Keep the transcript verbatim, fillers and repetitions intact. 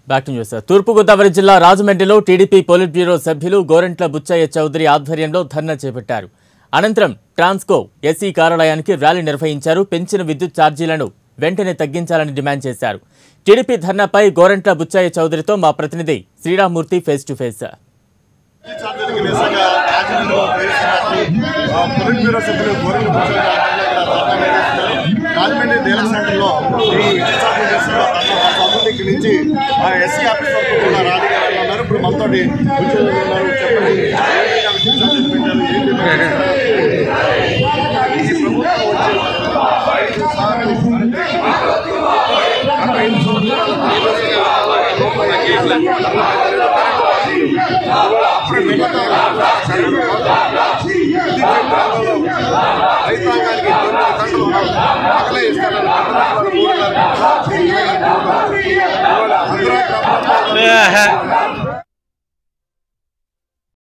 Back to news. తూర్పుగోదావరి జిల్లా రాజమండ్రిలో TDP polit bureau సభ్యులు గోరంట్ల బుచ్చయ్య చౌదరి ఆధ్వర్యంలో ధర్నా చేపట్టారు. అనంతరం ట్రాన్స్కో ఎస్సీ కార్యాలయానికి ర్యాలీ నిర్వహించారు. పెంచిన విద్యుత్ ఛార్జీలను వెంటనే తగ్గించాలని డిమాండ్ చేశారు. టీడీపీ ధర్నాపై గోరంట్ల బుచ్చయ్య చౌదరితో మా ప్రతినిధి Sriramamurthy face to face. Rajahmundry dealer సెంటర్లో ఈ అభివృద్ధికి నుంచి ఎస్సీ ఆఫీస్ వరకు కూడా ర్యాలీగా ఉన్నారు. ఇప్పుడు మనతో ఉద్యోగులు ఉన్నారు. చెప్పండి, ఈ ప్రభుత్వం రైతాంగానికి అసలే ఇస్తానని